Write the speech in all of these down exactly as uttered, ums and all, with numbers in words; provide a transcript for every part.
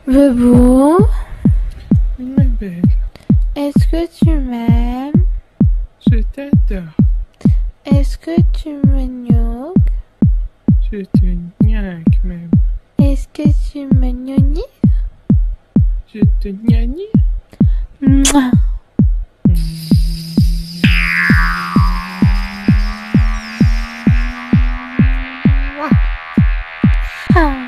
Bebou, Oui, ma belle, est-ce que tu m'aimes? je t'adore. Est-ce que tu me gnoques? Je te niaque même. Est-ce que tu me gnognis? Je te gnanie. Mouah. Ah.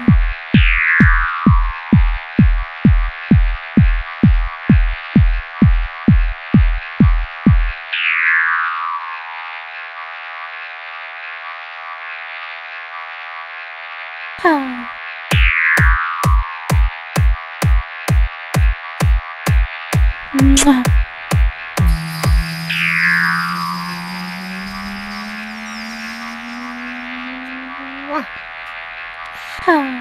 Ah. Mouah. Ah.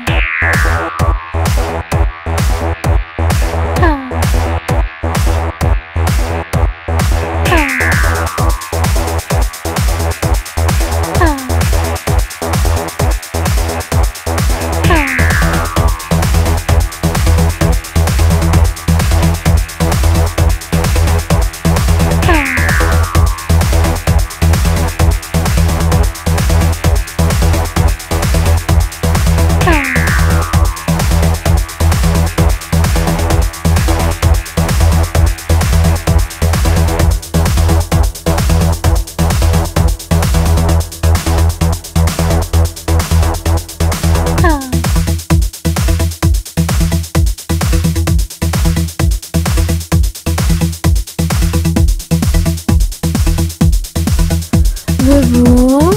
Bebou,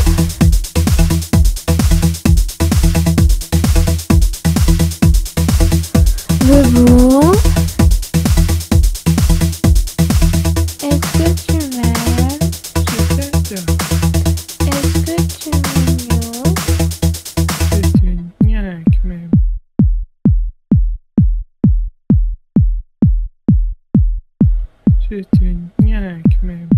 Bebou, est-ce que tu m'aimes? Je t'adore. Est-ce que tu me gnoques? Je te niaque même. Je te niaque même.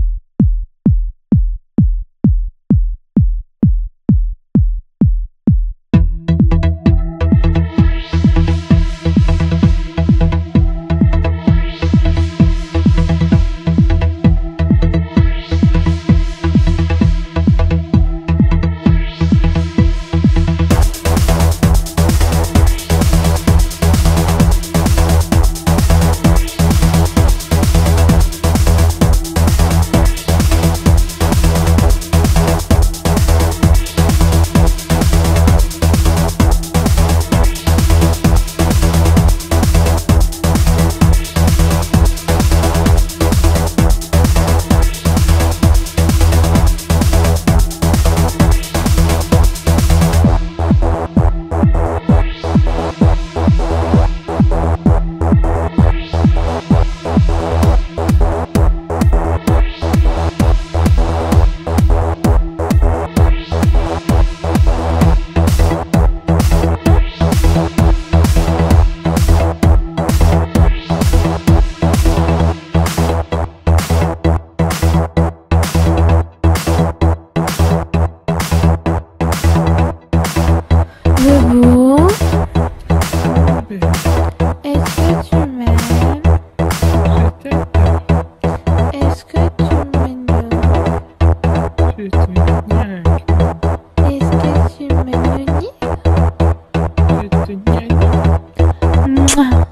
Bebou, Ma belle, est-ce que tu m'aimes? je t'adore. Est-ce que tu me gnoques? Je te niaque même. Est-ce que tu me gnognis? Je te niaque. Mouah.